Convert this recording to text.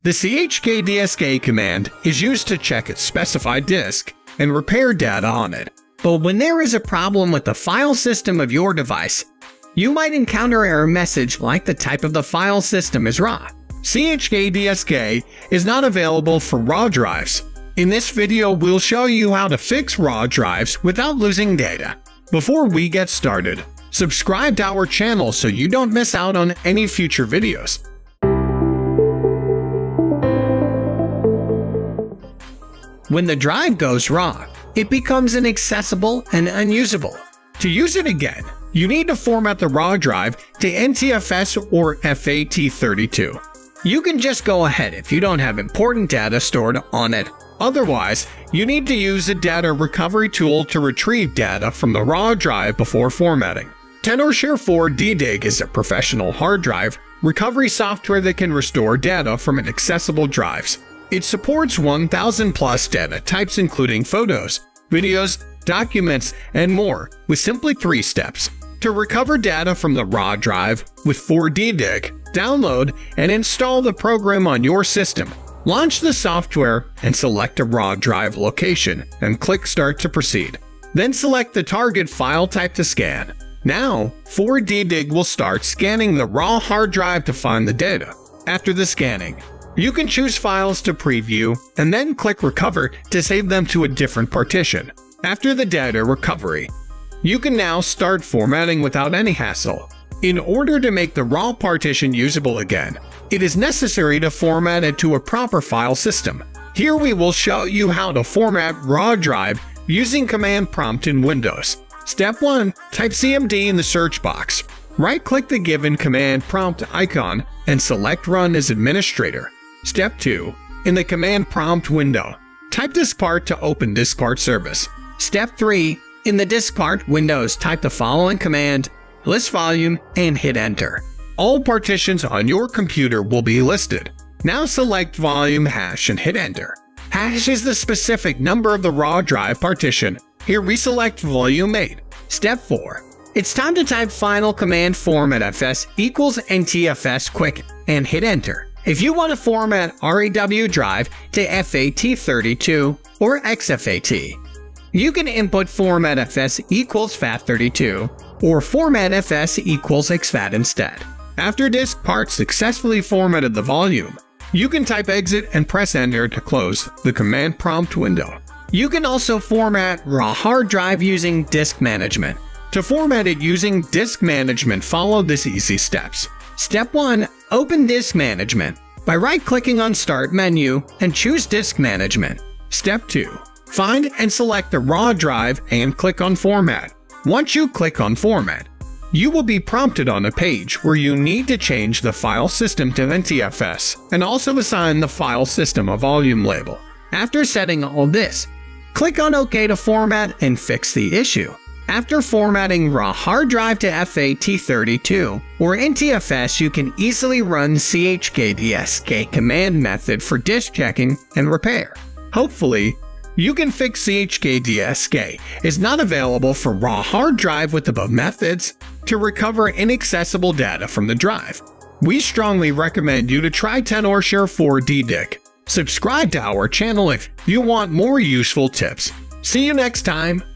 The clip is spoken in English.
The CHKDSK command is used to check its specified disk and repair data on it. But when there is a problem with the file system of your device, you might encounter an error message like the type of the file system is RAW. CHKDSK is not available for RAW drives. In this video, we'll show you how to fix RAW drives without losing data. Before we get started, subscribe to our channel so you don't miss out on any future videos. When the drive goes raw, it becomes inaccessible and unusable. To use it again, you need to format the raw drive to NTFS or FAT32. You can just go ahead if you don't have important data stored on it. Otherwise, you need to use a data recovery tool to retrieve data from the raw drive before formatting. Tenorshare 4DDiG is a professional hard drive recovery software that can restore data from inaccessible drives. It supports 1,000 plus data types including photos, videos, documents, and more, with simply 3 steps. To recover data from the raw drive with 4DDiG, download and install the program on your system. Launch the software and select a raw drive location and click Start to proceed. Then select the target file type to scan. Now, 4DDiG will start scanning the raw hard drive to find the data. After the scanning, you can choose files to preview and then click Recover to save them to a different partition. After the data recovery, you can now start formatting without any hassle. In order to make the raw partition usable again, it is necessary to format it to a proper file system. Here we will show you how to format raw drive using command prompt in Windows. Step 1. Type CMD in the search box. Right-click the given command prompt icon and select Run as administrator. Step 2. In the command prompt window, type diskpart to open diskpart service. Step 3. In the diskpart windows, type the following command, list volume, and hit enter. All partitions on your computer will be listed. Now select volume hash and hit enter. Hash is the specific number of the raw drive partition. Here we select volume 8. Step 4. It's time to type final command format fs equals NTFS quick and hit enter. If you want to format RAW drive to FAT32 or XFAT, you can input format fs equals FAT32 or format fs equals XFAT instead. After diskpart successfully formatted the volume, you can type exit and press enter to close the command prompt window. You can also format raw hard drive using disk management. To format it using disk management, follow these easy steps. Step 1. Open Disk Management by right-clicking on Start menu and choose Disk Management. Step 2. Find and select the raw drive and click on Format. Once you click on Format, you will be prompted on a page where you need to change the file system to NTFS and also assign the file system a volume label. After setting all this, click on OK to format and fix the issue. After formatting raw hard drive to FAT32 or NTFS, you can easily run CHKDSK command method for disk checking and repair. Hopefully, you can fix CHKDSK is not available for raw hard drive with above methods to recover inaccessible data from the drive. We strongly recommend you to try Tenorshare 4DDiG. Subscribe to our channel if you want more useful tips. See you next time.